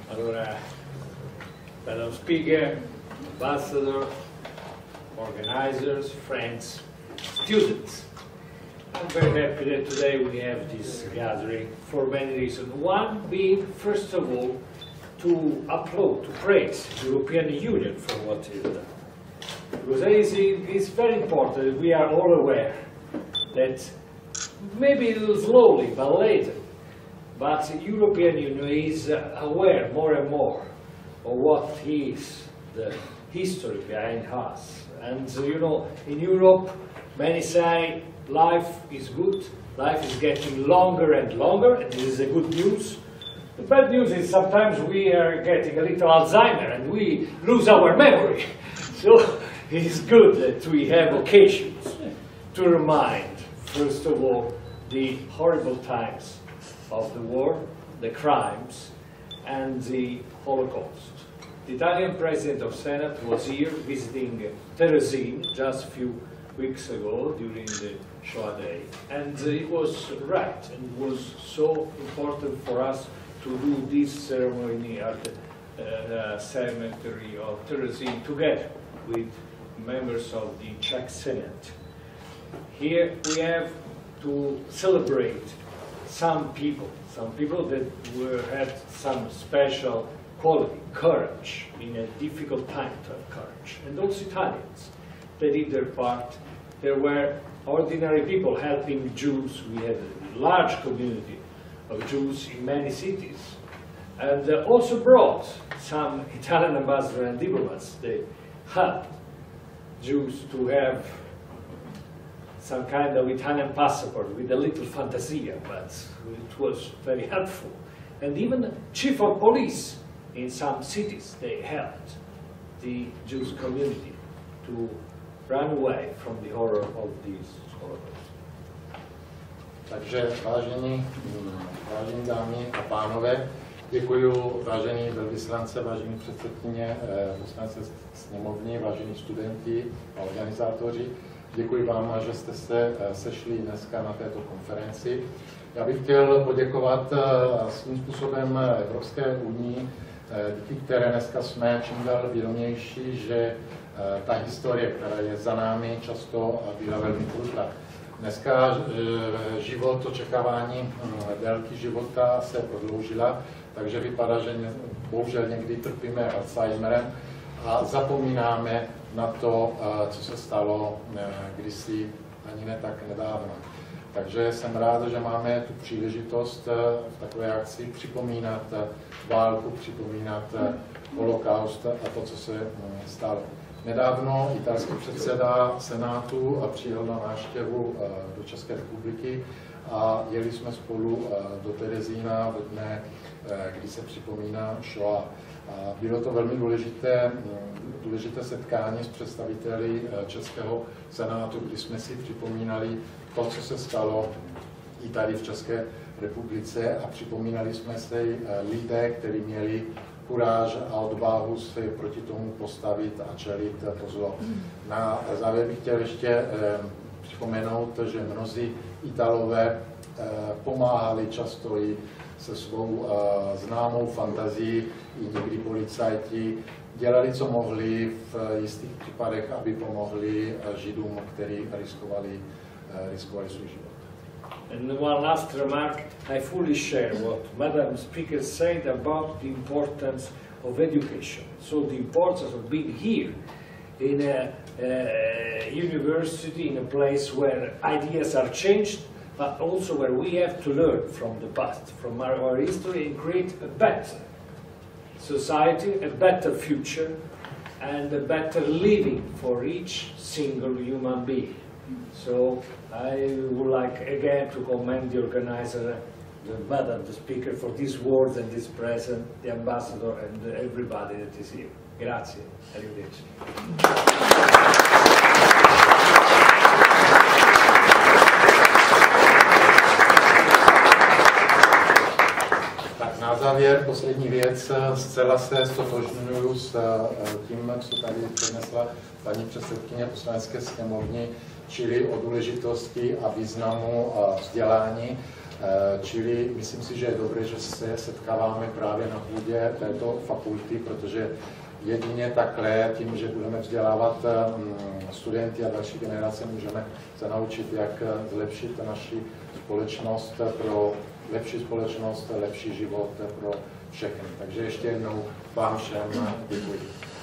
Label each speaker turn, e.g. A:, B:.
A: Allora, Madam Speaker, Ambassador, organizers, friends, students. I'm very happy that today we have this gathering for many reasons. One being, first of all, to applaud, to praise the European Union for what it has done. Because it's very important that we are all aware that maybe a little slowly, but later, but the European Union is aware more and more of what is the history behind us. And you know, in Europe, many say life is good, life is getting longer and longer, and this is a good news. The bad news is sometimes we are getting a little Alzheimer and we lose our memory. So it is good that we have occasions to remind, first of all, the horrible times of the war, the crimes, and the Holocaust. The Italian President of Senate was here visiting Terezin just a few weeks ago during the Shoah Day, and it was right, and it was so important for us to do this ceremony at the cemetery of Terezin together with members of the Czech Senate. Here we have to celebrate some people that had some special quality, courage, in a difficult time to have courage, and those Italians, they did their part. There were ordinary people helping Jews. We had a large community of Jews in many cities, and also brought some Italian ambassadors and diplomats. They helped Jews to have some kind of Italian passport with a little fantasia, but it was very helpful. And even the chief of police in some cities, they helped the Jewish community to run away from the horror of these Holocaust.
B: Takže vážení dámy a pánové, děkuji vážení velvyslanci, vážení předsedkyně poslanecké sněmovny, vážení studenti a organizátoři. Děkuji vám, že jste se sešli dneska na této konferenci. Já bych chtěl poděkovat svým způsobem Evropské unii, díky které dneska jsme čím dál vědomější, že ta historie, která je za námi, často byla velmi krutá. Dneska život, očekávání délky života se prodloužila, takže vypadá, že bohužel někdy trpíme Alzheimerem a zapomínáme na to, co se stalo kdysi ani ne tak nedávno. Takže jsem rád, že máme tu příležitost v takové akci připomínat válku, připomínat holokaust a to, co se stalo. Nedávno italský předseda Senátu přijel na návštěvu do České republiky a jeli jsme spolu do Terezína ve dne, kdy se připomíná Shoah. Bylo to velmi důležité setkání s představiteli Českého senátu, kdy jsme si připomínali to, co se stalo i tady v České republice a připomínali jsme si lidé, kteří měli kuráž a odvahu se proti tomu postavit a čelit to zlo. Na závěr bych chtěl ještě připomenout, že mnozí Italové pomáhali často i se svou známou fantazií, i někdy policajti dělali, co mohli v jistých případech, aby pomohli Židům, kteří riskovali svůj život.
A: And one last remark, I fully share what Madam Speaker said about the importance of education. So the importance of being here in a university, in a place where ideas are changed, but also where we have to learn from the past, from our history, and create a better society, a better future, and a better living for each single human being. So I would like again to commend the organizer, Madam the Speaker, for these words and this present, the ambassador and everybody that is here. Grazie. Arrivederci.
B: Tak na závěr poslední věc. Zcela se ztotožňuji s tím, co tady přednesla paní předsedkyně Poslanecké sněmovny, čili o důležitosti a významu vzdělání. Čili myslím si, že je dobré, že se setkáváme právě na půdě této fakulty, protože jedině takhle, tím, že budeme vzdělávat studenty a další generace, můžeme se naučit, jak zlepšit naši společnost pro lepší společnost, lepší život pro všechny. Takže ještě jednou vám všem děkuji.